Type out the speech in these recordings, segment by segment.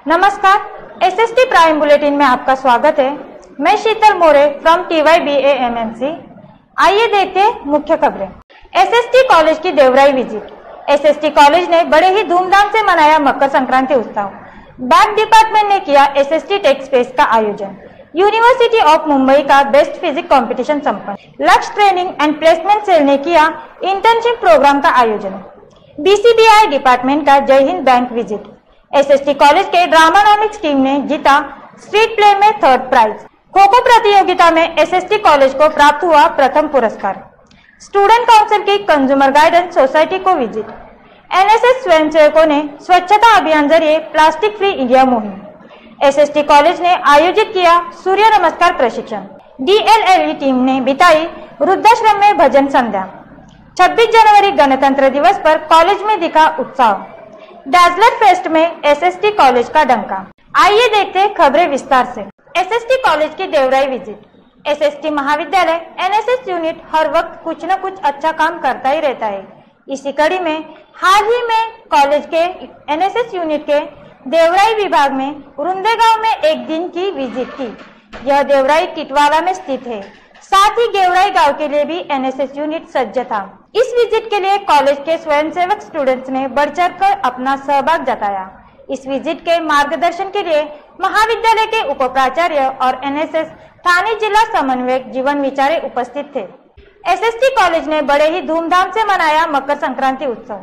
नमस्कार, SST prime bulletin में आपका स्वागत है। मैं शीतल मोरे फ्रॉम TYBAMMC। आइए देखते हैं मुख्य खबरें। एसएसटी कॉलेज की देवराई विजिट। एसएसटी कॉलेज ने बड़े ही धूमधाम से मनाया मकर संक्रांति उत्सव। बैक डिपार्टमेंट ने किया एसएसटी टेक स्पेस का आयोजन। यूनिवर्सिटी ऑफ मुंबई का बेस्ट फिजिक्स कंपटीशन संपन्न। लक्ष्य ट्रेनिंग एंड प्लेसमेंट सेल ने किया इंटर्नशिप प्रोग्राम का आयोजन। BCBI डिपार्टमेंट का Jai Hind bank visit. SST college के ड्रामानॉमिक्स टीम ने जीता स्ट्रीट प्ले में 3rd प्राइज। खो खो प्रतियोगिता में एसएसटी कॉलेज को प्राप्त हुआ प्रथम पुरस्कार। स्टूडेंट काउंसिल की कंज्यूमर गाइडेंस सोसाइटी को विजिट। एनएसएस स्वयंसेवकों ने स्वच्छता अभियान जरिए प्लास्टिक फ्री इंडिया मुहिम। एसएसटी कॉलेज ने आयोजित किया सूर्य नमस्कार प्रशिक्षण। DLLE टीम ने बिताई वृद्धाश्रम में भजन संध्या। 26 जनवरी गणतंत्र दिवस पर कॉलेज में दिखा उत्साह। डैजलर फेस्ट में एसएसटी कॉलेज का डंका। आइए देखते हैं खबरें विस्तार से। एसएसटी कॉलेज की देवराई विजिट। एसएसटी महाविद्यालय एनएसएस यूनिट हर वक्त कुछ न कुछ अच्छा काम करता ही रहता है। इसी कड़ी में हाल ही में कॉलेज के एनएसएस यूनिट के देवराई विभाग में रुंदे गांव में एक दिन की विजिट की। यह देवराई टिटवाला में स्थित है। साथ ही गेवराई गांव के लिए भी एनएसएस यूनिट सज्ज था। इस विजिट के लिए कॉलेज के स्वयंसेवक स्टूडेंट्स ने बढ़ चढ़कर अपना सहभाग जताया। इस विजिट के मार्गदर्शन के लिए महाविद्यालय के उपाचार्य और एनएसएस ठाणे जिला समन्वयक जीवन विचारे उपस्थित थे। एसएसटी कॉलेज ने बड़े ही धूमधाम से मनाया मकर संक्रांति उत्सव।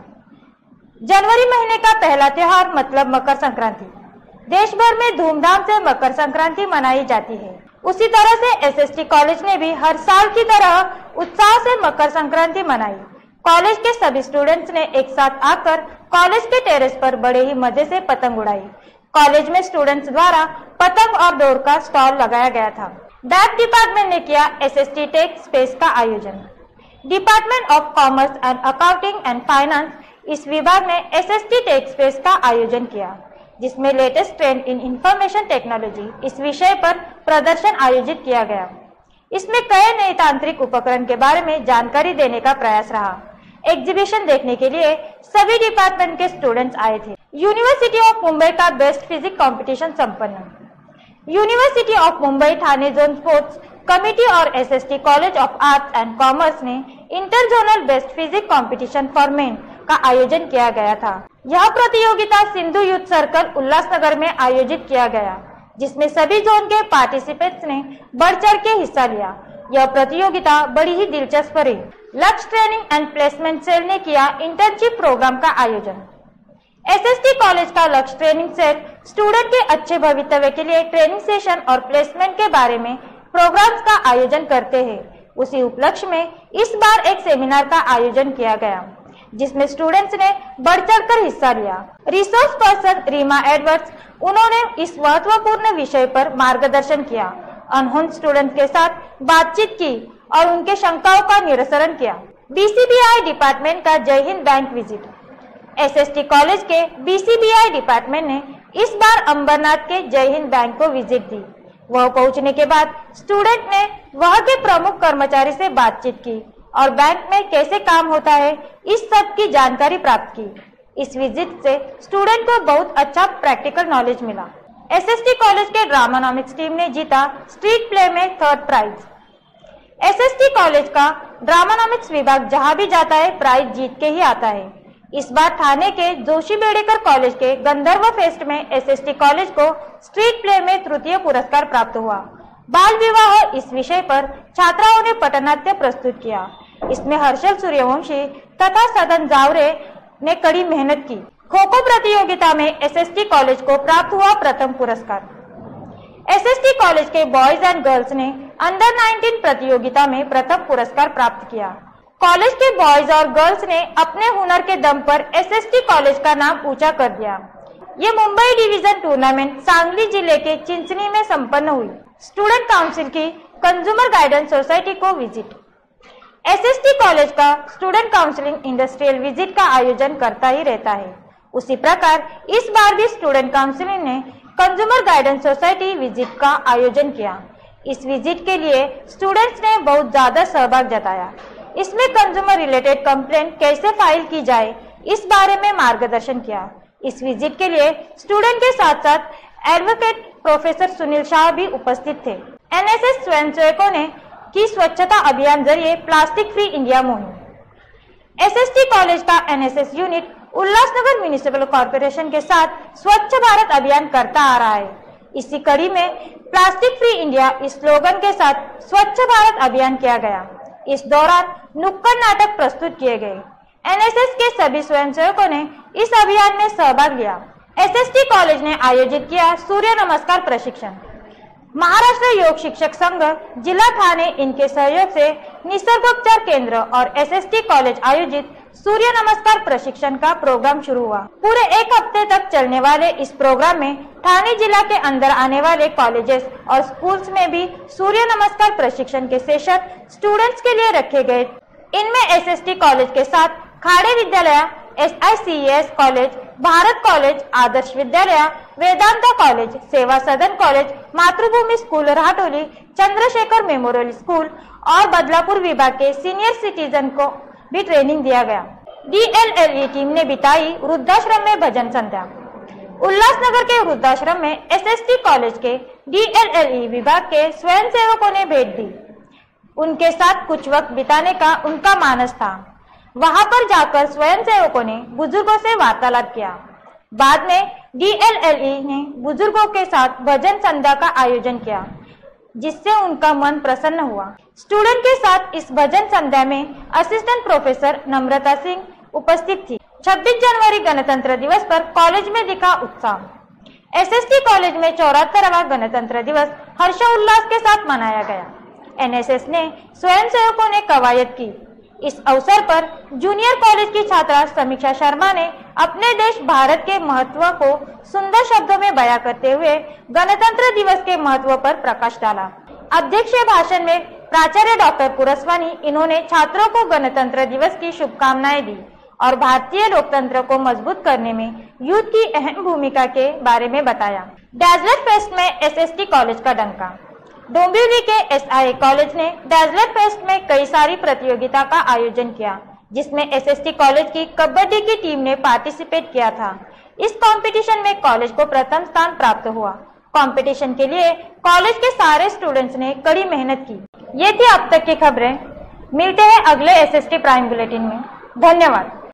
जनवरी महीने का पहला त्योहार मतलब मकर संक्रांति। देश भर में धूमधाम से मकर संक्रांति मनाई जाती है। उसी तरह से एसएसटी कॉलेज ने भी हर साल की तरह उत्साह से मकर संक्रांति मनाई। कॉलेज के सभी स्टूडेंट्स ने एक साथ आकर कॉलेज के टेरेस पर बड़े ही मजे से पतंग उड़ाई। कॉलेज में स्टूडेंट्स द्वारा पतंग और दौड़ का स्टॉल लगाया गया था। बैक डिपार्टमेंट ने किया एसएसटी टेक स्पेस का आयोजन। Department of commerce and accounting and finance इस विभाग ने एसएसटी टेक स्पेस का आयोजन किया, जिसमें latest trend in information technology इस विषय पर प्रदर्शन आयोजित किया गया। इसमें कई नए तांत्रिक उपकरण के बारे में जानकारी देने का प्रयास रहा। एग्जीबिशन देखने के लिए सभी डिपार्टमेंट के स्टूडेंट्स आए थे। यूनिवर्सिटी ऑफ मुंबई का बेस्ट फिजिक्स कंपटीशन संपन्न। University of Mumbai Thane zone sports committee और SST college of arts and commerce ने inter zonal best physics competition for men का आयोजन किया गया था। यह प्रतियोगिता सिंधु यूथ सर्कल उल्लासनगर में आयोजित किया गया, जिसमें सभी जोन के पार्टिसिपेंट्स ने बढ़ चढ़ के हिस्सा लिया। यह प्रतियोगिता बड़ी ही दिलचस्प रही। लक्ष्य ट्रेनिंग एंड प्लेसमेंट सेल ने किया इंटर्नशिप प्रोग्राम का आयोजन। एसएसटी कॉलेज का लक्ष्य ट्रेनिंग सेल स्टूडेंट के अच्छे भविष्य के लिए ट्रेनिंग सेशन और प्लेसमेंट के बारे में प्रोग्राम्स का आयोजन करते हैं। उसी उपलक्ष्य में इस बार एक सेमिनार का आयोजन किया गया, जिसमें स्टूडेंट्स ने बढ़ चढ़कर हिस्सा लिया। रिसोर्स पर्सन रीमा एडवर्ड्स, उन्होंने इस महत्वपूर्ण विषय पर मार्गदर्शन किया, अनहोन स्टूडेंट के साथ बातचीत की और उनके शंकाओं का निरसन किया। BCBI डिपार्टमेंट का Jai Hind bank visit. SST college के BCBI डिपार्टमेंट ने इस बार अंबरनाथ के जय हिंद बैंक को विजिट दी। वह पहुंचने के बाद स्टूडेंट ने वहां के प्रमुख कर्मचारी से बातचीत की और बैंक में कैसे काम होता है इस सब की जानकारी प्राप्त की। इस विजिट से स्टूडेंट को बहुत अच्छा प्रैक्टिकल नॉलेज मिला। एसएसटी कॉलेज के ड्रामानॉमिक्स टीम ने जीता स्ट्रीट प्ले में 3rd प्राइज। एसएसटी कॉलेज का ड्रामानॉमिक्स विभाग जहां भी जाता है प्राइज जीत के ही आता है। इस बार ठाणे के जोशी बेडेकर कॉलेज के गंधर्व फेस्ट में एसएसटी कॉलेज को स्ट्रीट प्ले में 3य पुरस्कार प्राप्त हुआ। बाल विवाह इस विषय पर छात्राओं ने पटनाट्य प्रस्तुत किया। इसमें हर्षल सूर्यवंशी तथा सदन जावरे ने कड़ी मेहनत की। खो खो प्रतियोगिता में एसएसटी कॉलेज को प्राप्त हुआ प्रथम पुरस्कार। एसएसटी कॉलेज के बॉयज एंड गर्ल्स ने अंडर 19 प्रतियोगिता में प्रथम पुरस्कार प्राप्त किया। कॉलेज के बॉयज और गर्ल्स ने अपने हुनर के दम पर एसएसटी कॉलेज का नाम ऊंचा कर दिया। ये मुंबई डिवीजन टूर्नामेंट सांगली जिले के चिंचनी में संपन्न हुई। स्टूडेंट काउंसिल की कंज्यूमर गाइडेंस सोसाइटी को विजिट। एसएसटी कॉलेज का स्टूडेंट काउंसिलिंग इंडस्ट्रियल विजिट का आयोजन करता ही रहता है। उसी प्रकार इस बार भी स्टूडेंट काउंसिलिंग ने कंज्यूमर गाइडेंस सोसाइटी विजिट का आयोजन किया। इस विजिट के लिए स्टूडेंट्स ने बहुत ज्यादा सहभाग जताया। इसमें कंज्यूमर रिलेटेड कंप्लेंट कैसे फाइल की जाए इस बारे में मार्गदर्शन किया। इस विजिट के लिए स्टूडेंट के साथ साथ एडवोकेट प्रोफेसर सुनील शाह भी उपस्थित थे। एनएसएस स्वयंसेवकों ने की स्वच्छता अभियान जरिए प्लास्टिक फ्री इंडिया मुहिम। एसएसटी कॉलेज का NSS unit Ulhasnagar municipal corporation के साथ स्वच्छ भारत अभियान करता आ रहा है। इसी कड़ी में प्लास्टिक फ्री इंडिया इस स्लोगन के साथ स्वच्छ भारत अभियान किया गया। इस दौरान नुक्कड़ नाटक प्रस्तुत किए गए। एनएसएस के सभी स्वयंसेवकों ने इस अभियान में सहभाग लिया। एसएसटी कॉलेज ने आयोजित किया सूर्य नमस्कार प्रशिक्षण। महाराष्ट्र योग शिक्षक संघ जिला ठाणे इनके सहयोग से निसर्गोपचार केंद्र और एसएसटी कॉलेज आयोजित सूर्य नमस्कार प्रशिक्षण का प्रोग्राम शुरू हुआ। पूरे एक हफ्ते तक चलने वाले इस प्रोग्राम में ठाणे जिला के अंदर आने वाले कॉलेजेस और स्कूल्स में भी सूर्य नमस्कार प्रशिक्षण के सेशन स्टूडेंट्स के लिए रखे गए। इनमें एसएसटी कॉलेज के साथ खाड़े विद्यालय, SICES college, Bharat college, Adarsh विद्यालय, Vedanta college, Seva Sadan college, Matrubhumi school Rahatoli, Chandrashekhar memorial school और बदलापुर विभाग के सीनियर सिटीजन को भी ट्रेनिंग दिया गया। DLLE टीम ने बिताई वृद्धाश्रम में भजन संध्या। उल्लासनगर के वृद्धाश्रम में एसएसटी कॉलेज के DLLE विभाग के स्वयंसेवकों ने भेंट दी। उनके साथ कुछ वक्त बिताने का उनका मानस था। वहां पर जाकर स्वयंसेवकों ने बुजुर्गों से वार्तालाप किया। बाद में DLLE ने बुजुर्गों के साथ भजन संध्या का आयोजन किया, जिससे उनका मन प्रसन्न हुआ। स्टूडेंट के साथ इस भजन संध्या में असिस्टेंट प्रोफेसर नम्रता सिंह उपस्थित थी। 26 जनवरी गणतंत्र दिवस पर कॉलेज में दिखा उत्साह। एसएसटी कॉलेज में 74वां गणतंत्र दिवस हर्षोल्लास के साथ मनाया गया। एनएसएस ने स्वयंसेवकों ने कवायद की। इस अवसर पर जूनियर कॉलेज की छात्रा समीक्षा शर्मा ने अपने देश भारत के महत्व को सुंदर शब्दों में बयां करते हुए गणतंत्र दिवस के महत्व पर प्रकाश डाला। अध्यक्षीय भाषण में प्राचार्य डॉक्टर पुरस्वानी इन्होंने छात्रों को गणतंत्र दिवस की शुभकामनाएं दी और भारतीय लोकतंत्र को मजबूत करने में यूथ की अहम भूमिका के बारे में बताया। डैजलर फेस्ट में एसएसटी कॉलेज का डंका। डोंबिवली के SIA कॉलेज ने डैजलर फेस्ट में कई सारी प्रतियोगिता का आयोजन किया, जिसमें एसएसटी कॉलेज की कबड्डी की टीम ने पार्टिसिपेट किया था। इस कंपटीशन में कॉलेज को प्रथम स्थान प्राप्त हुआ। कंपटीशन के लिए कॉलेज के सारे स्टूडेंट्स ने कड़ी मेहनत की। ये थी अब तक की खबरें। मिलते हैं अगले एसएसटी प्राइम बुलेटिन में। धन्यवाद।